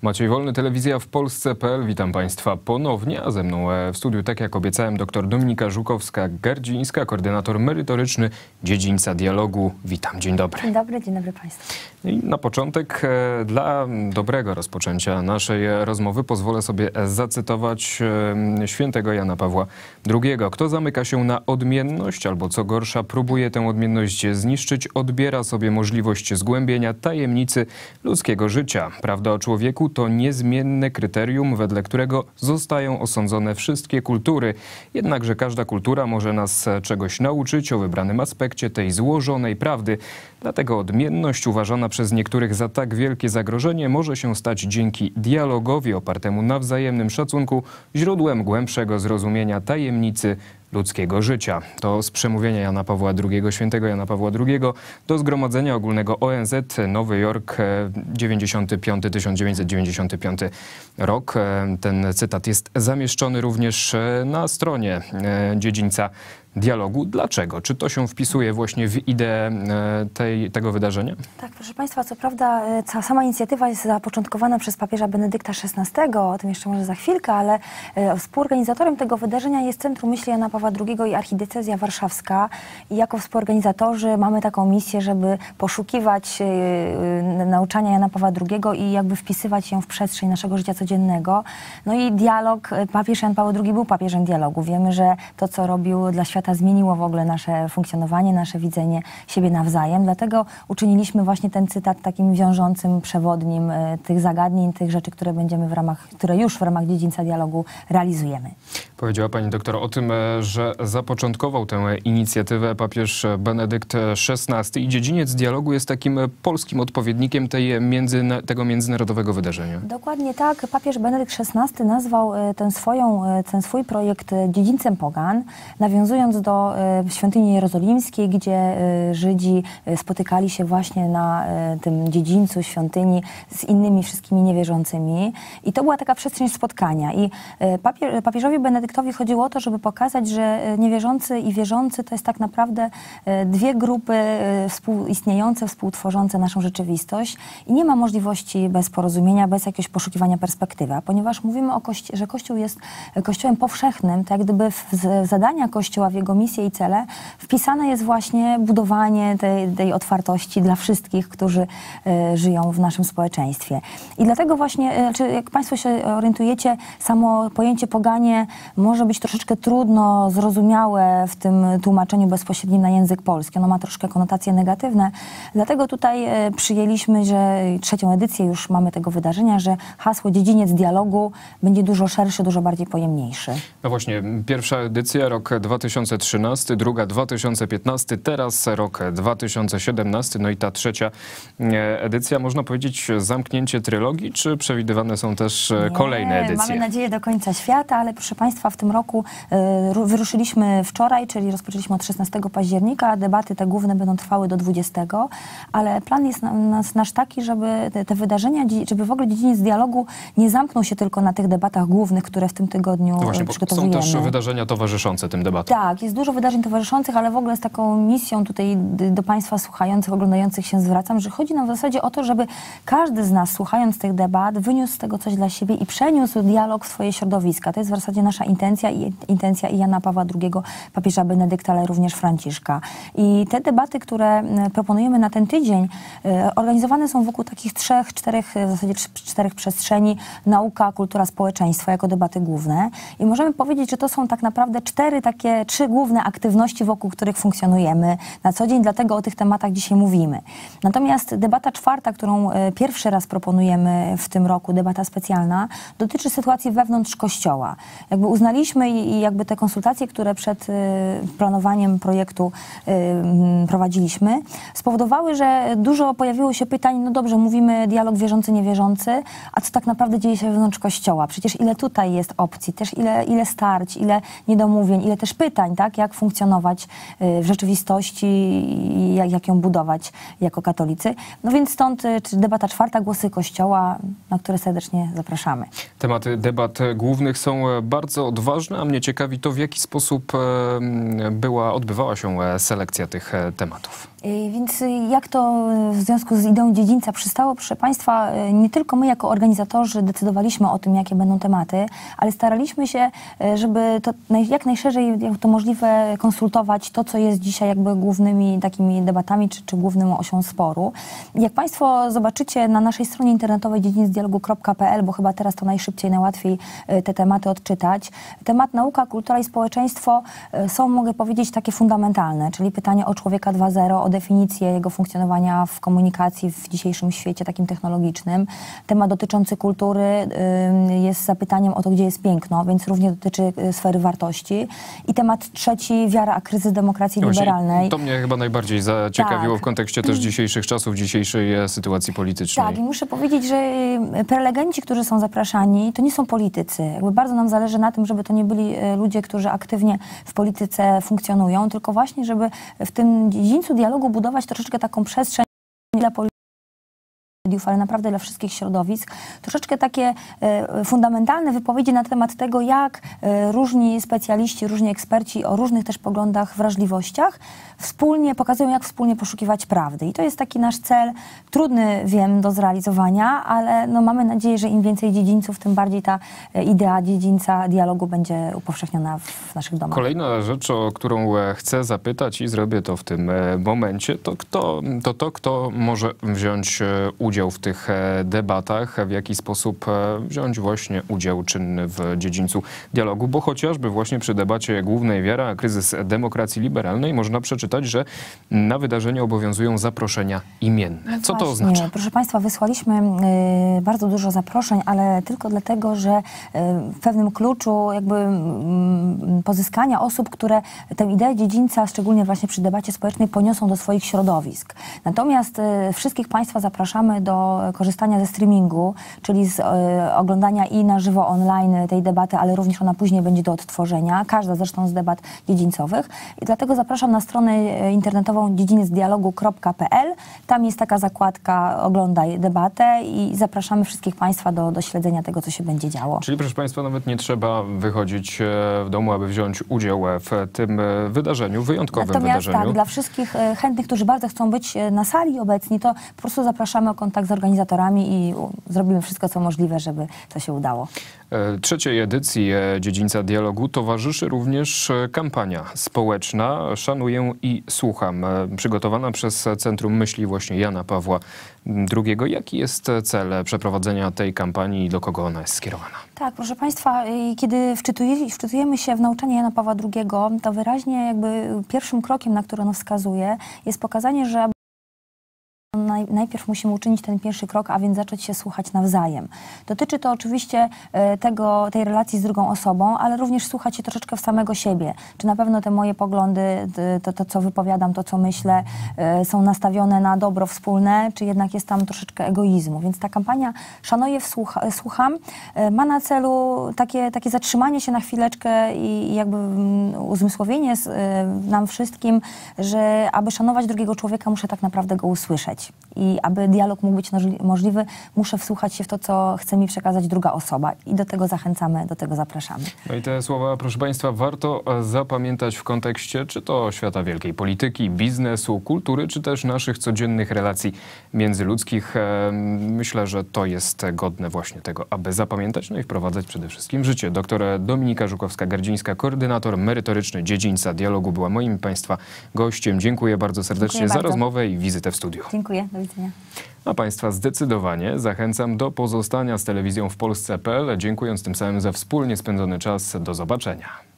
Maciej Wolny, Telewizja w Polsce.pl. Witam Państwa ponownie, a ze mną w studiu, tak jak obiecałem, dr Dominika Żukowska-Gardzińska, koordynator merytoryczny Dziedzińca Dialogu. Witam, dzień dobry. Dzień dobry Państwu. I na początek, dla dobrego rozpoczęcia naszej rozmowy, pozwolę sobie zacytować świętego Jana Pawła II. Kto zamyka się na odmienność, albo co gorsza, próbuje tę odmienność zniszczyć, odbiera sobie możliwość zgłębienia tajemnicy ludzkiego życia. Prawda o człowieku to niezmienne kryterium, wedle którego zostają osądzone wszystkie kultury. Jednakże każda kultura może nas czegoś nauczyć o wybranym aspekcie tej złożonej prawdy. Dlatego odmienność uważana przez niektórych za tak wielkie zagrożenie może się stać dzięki dialogowi opartemu na wzajemnym szacunku źródłem głębszego zrozumienia tajemnicy ludzkiego życia. To z przemówienia Jana Pawła II, świętego Jana Pawła II do Zgromadzenia Ogólnego ONZ, Nowy Jork, 1995 rok. Ten cytat jest zamieszczony również na stronie Dziedzińca Dialogu. Dlaczego? Czy to się wpisuje właśnie w ideę tego wydarzenia? Tak, proszę Państwa, co prawda sama inicjatywa jest zapoczątkowana przez papieża Benedykta XVI, o tym jeszcze może za chwilkę, ale współorganizatorem tego wydarzenia jest Centrum Myśli Jana Pawła II i Archidiecezja Warszawska. I jako współorganizatorzy mamy taką misję, żeby poszukiwać nauczania Jana Pawła II i jakby wpisywać ją w przestrzeń naszego życia codziennego. No i dialog, papież Jan Paweł II był papieżem dialogu. Wiemy, że to, co robił dla świata, zmieniło w ogóle nasze funkcjonowanie, nasze widzenie siebie nawzajem. Dlatego uczyniliśmy właśnie ten cytat takim wiążącym, przewodnim tych zagadnień, tych rzeczy, które które już w ramach Dziedzińca Dialogu realizujemy. Powiedziała pani doktor o tym, że zapoczątkował tę inicjatywę papież Benedykt XVI i Dziedziniec Dialogu jest takim polskim odpowiednikiem tego międzynarodowego wydarzenia. Dokładnie tak. Papież Benedykt XVI nazwał ten swój projekt Dziedzińcem Pogan, nawiązując do świątyni jerozolimskiej, gdzie Żydzi spotykali się właśnie na tym dziedzińcu świątyni z innymi wszystkimi niewierzącymi. I to była taka przestrzeń spotkania. I papieżowi Benedyktowi chodziło o to, żeby pokazać, że niewierzący i wierzący to jest tak naprawdę dwie grupy współistniejące, współtworzące naszą rzeczywistość. I nie ma możliwości bez porozumienia, bez jakiegoś poszukiwania perspektywy. A ponieważ mówimy że Kościół jest kościołem powszechnym, to jak gdyby w zadania Kościoła, w jego misję i cele wpisane jest właśnie budowanie tej otwartości dla wszystkich, którzy żyją w naszym społeczeństwie. I dlatego właśnie, jak Państwo się orientujecie, samo pojęcie poganie może być troszeczkę trudno zrozumiałe w tym tłumaczeniu bezpośrednim na język polski. Ono ma troszkę konotacje negatywne. Dlatego tutaj przyjęliśmy, że trzecią edycję już mamy tego wydarzenia, że hasło Dziedziniec Dialogu będzie dużo szerszy, dużo bardziej pojemniejszy. No właśnie, pierwsza edycja, rok 2013, druga 2015, teraz rok 2017, no i ta trzecia edycja, można powiedzieć zamknięcie trylogii, czy przewidywane są też kolejne edycje? Mamy nadzieję do końca świata, ale proszę Państwa, w tym roku wyruszyliśmy wczoraj, czyli rozpoczęliśmy od 16 października, debaty te główne będą trwały do 20, ale plan jest nasz taki, żeby te wydarzenia, żeby w ogóle Dziedziniec Dialogu nie zamknął się tylko na tych debatach głównych, które w tym tygodniu przygotowujemy. Są też wydarzenia towarzyszące tym debatom. Tak, jest dużo wydarzeń towarzyszących, ale w ogóle z taką misją tutaj do Państwa słuchających, oglądających się zwracam, że chodzi nam w zasadzie o to, żeby każdy z nas, słuchając tych debat, wyniósł z tego coś dla siebie i przeniósł dialog w swoje środowiska. To jest w zasadzie nasza intencja i Jana Pawła II, papieża Benedykta, ale również Franciszka. I te debaty, które proponujemy na ten tydzień, organizowane są wokół takich w zasadzie czterech przestrzeni: nauka, kultura, społeczeństwo jako debaty główne. I możemy powiedzieć, że to są tak naprawdę trzy główne aktywności, wokół których funkcjonujemy na co dzień, dlatego o tych tematach dzisiaj mówimy. Natomiast debata czwarta, którą pierwszy raz proponujemy w tym roku, debata specjalna, dotyczy sytuacji wewnątrz Kościoła. Jakby uznaliśmy i jakby te konsultacje, które przed planowaniem projektu prowadziliśmy, spowodowały, że dużo pojawiło się pytań, no dobrze, mówimy dialog wierzący-niewierzący, a co tak naprawdę dzieje się wewnątrz Kościoła? Przecież ile tutaj jest opcji, też ile starć, ile niedomówień, ile też pytań, tak? Jak funkcjonować w rzeczywistości i jak ją budować jako katolicy. No więc stąd debata czwarta, głosy Kościoła, na które serdecznie zapraszamy. Tematy debat głównych są bardzo odważne, a mnie ciekawi to, w jaki sposób odbywała się selekcja tych tematów. Więc jak to w związku z ideą dziedzińca przystało? Proszę Państwa, nie tylko my jako organizatorzy decydowaliśmy o tym, jakie będą tematy, ale staraliśmy się, żeby to jak najszerzej, jak to możliwe, konsultować to, co jest dzisiaj jakby głównymi takimi debatami, czy główną osią sporu. Jak Państwo zobaczycie na naszej stronie internetowej dziedzińcdialogu.pl, bo chyba teraz to najszybciej, najłatwiej te tematy odczytać. Temat nauka, kultura i społeczeństwo są, mogę powiedzieć, takie fundamentalne, czyli pytanie o człowieka 2.0, o definicję jego funkcjonowania w komunikacji w dzisiejszym świecie takim technologicznym. Temat dotyczący kultury jest zapytaniem o to, gdzie jest piękno, więc również dotyczy sfery wartości. I temat trzeci, wiara, a kryzys demokracji liberalnej. To mnie chyba najbardziej zaciekawiło w kontekście też dzisiejszych czasów, dzisiejszej sytuacji politycznej. Tak, i muszę powiedzieć, że prelegenci, którzy są zapraszani, to nie są politycy. Jakby bardzo nam zależy na tym, żeby to nie byli ludzie, którzy aktywnie w polityce funkcjonują, tylko właśnie, żeby w tym dziedzińcu dialogu budować troszeczkę taką przestrzeń dla mediów, ale naprawdę dla wszystkich środowisk. Troszeczkę takie fundamentalne wypowiedzi na temat tego, jak różni specjaliści, różni eksperci o różnych też poglądach, wrażliwościach wspólnie pokazują, jak wspólnie poszukiwać prawdy. I to jest taki nasz cel, trudny, wiem, do zrealizowania, ale no, mamy nadzieję, że im więcej dziedzińców, tym bardziej ta idea dziedzińca dialogu będzie upowszechniona w naszych domach. Kolejna rzecz, o którą chcę zapytać i zrobię to w tym momencie, to kto może wziąć udział w tych debatach, w jaki sposób wziąć właśnie udział czynny w dziedzińcu dialogu, bo chociażby właśnie przy debacie głównej wiara, kryzys demokracji liberalnej można przeczytać, że na wydarzenie obowiązują zaproszenia imienne. Co to oznacza? Proszę Państwa, wysłaliśmy bardzo dużo zaproszeń, ale tylko dlatego, że w pewnym kluczu jakby pozyskania osób, które tę ideę dziedzińca, szczególnie właśnie przy debacie społecznej, poniosą do swoich środowisk. Natomiast wszystkich Państwa zapraszamy do korzystania ze streamingu, czyli z oglądania i na żywo online tej debaty, ale również ona później będzie do odtworzenia. Każda zresztą z debat dziedzińcowych. I dlatego zapraszam na stronę internetową dziedzińcdialogu.pl. Tam jest taka zakładka Oglądaj debatę i zapraszamy wszystkich Państwa do śledzenia tego, co się będzie działo. Czyli proszę Państwa, nawet nie trzeba wychodzić w domu, aby wziąć udział w tym wydarzeniu, wyjątkowym wydarzeniu. Tak, dla wszystkich chętnych, którzy bardzo chcą być na sali obecni, to po prostu zapraszamy o kontakt z organizatorami i zrobimy wszystko, co możliwe, żeby to się udało. Trzeciej edycji Dziedzińca Dialogu towarzyszy również kampania społeczna Szanuję i słucham, przygotowana przez Centrum Myśli właśnie Jana Pawła II. Jaki jest cel przeprowadzenia tej kampanii i do kogo ona jest skierowana? Tak, proszę Państwa, kiedy wczytujemy się w nauczanie Jana Pawła II, to wyraźnie jakby pierwszym krokiem, na który ono wskazuje, jest pokazanie, że najpierw musimy uczynić ten pierwszy krok, a więc zacząć się słuchać nawzajem. Dotyczy to oczywiście tej relacji z drugą osobą, ale również słuchać się troszeczkę w samego siebie. Czy na pewno te moje poglądy, to co wypowiadam, to co myślę, są nastawione na dobro wspólne, czy jednak jest tam troszeczkę egoizmu. Więc ta kampania Szanuję, słucham ma na celu takie zatrzymanie się na chwileczkę i jakby uzmysłowienie nam wszystkim, że aby szanować drugiego człowieka, muszę tak naprawdę go usłyszeć. I aby dialog mógł być możliwy, muszę wsłuchać się w to, co chce mi przekazać druga osoba. I do tego zachęcamy, do tego zapraszamy. No i te słowa, proszę Państwa, warto zapamiętać w kontekście czy to świata wielkiej polityki, biznesu, kultury, czy też naszych codziennych relacji międzyludzkich. Myślę, że to jest godne właśnie tego, aby zapamiętać, no i wprowadzać przede wszystkim w życie. Doktor Dominika Żukowska-Gardzińska, koordynator merytoryczny Dziedzińca Dialogu, była moim Państwa gościem. Dziękuję bardzo serdecznie za rozmowę i wizytę w studiu. Dziękuję, do widzenia. A Państwa zdecydowanie zachęcam do pozostania z telewizją w Polsce.pl, dziękując tym samym za wspólnie spędzony czas. Do zobaczenia.